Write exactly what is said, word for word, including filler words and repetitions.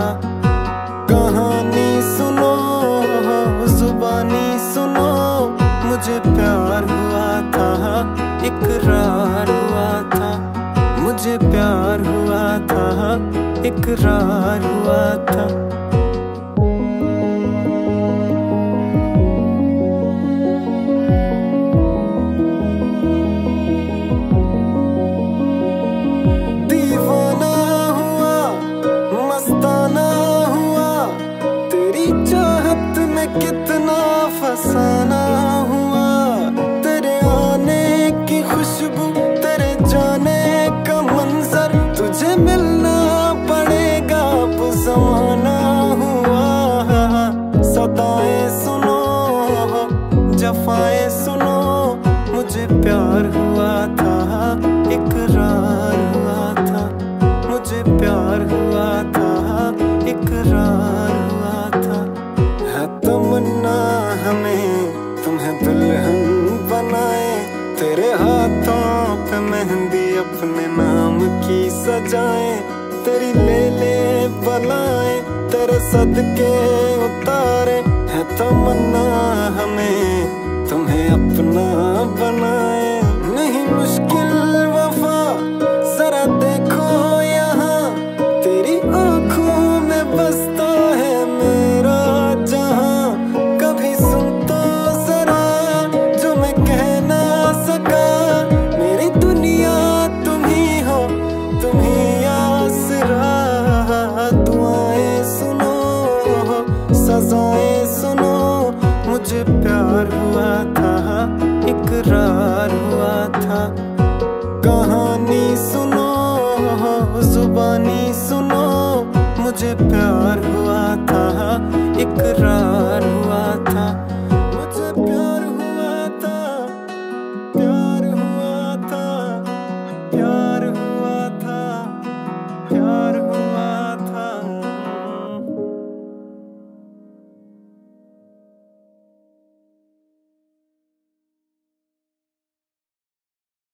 कहानी सुनो, जुबानी सुनो, मुझे प्यार हुआ था, इकरार हुआ था। मुझे प्यार हुआ था, इकरार हुआ था। कितना फसाना हुआ, तेरे आने की खुशबू, तेरे जाने का मंजर, तुझे मिलना पड़ेगा अब ज़माना हुआ। सदाएं सुनो, जफाएं सुनो, मुझे प्यार हुआ था, इकरार हुआ था। मुझे प्यार हुआ था, इकरार हुआ था। तमन्ना हमें तुम्हें दुल्हन बनाए, तेरे हाथों पे मेहंदी अपने नाम की सजाए, तेरी ले ले बलाएं तेरे सदके उतारे। है तमन्ना हमें तुम्हें अपना बनाए। नहीं मुश्किल वफा, जरा देखो यहाँ, तेरी आंखों में बसता है मेरा जहां। कभी सुन तो जरा जो मैं कह ना सका, मेरी दुनिया तुम ही हो, तुम ही आसरा। दुआएं सुनो, सजाएं सुनो, मुझे प्यार हुआ था, इकरार हुआ था। कहानी सुनो, जुबानी सुनो, मुझे प्यार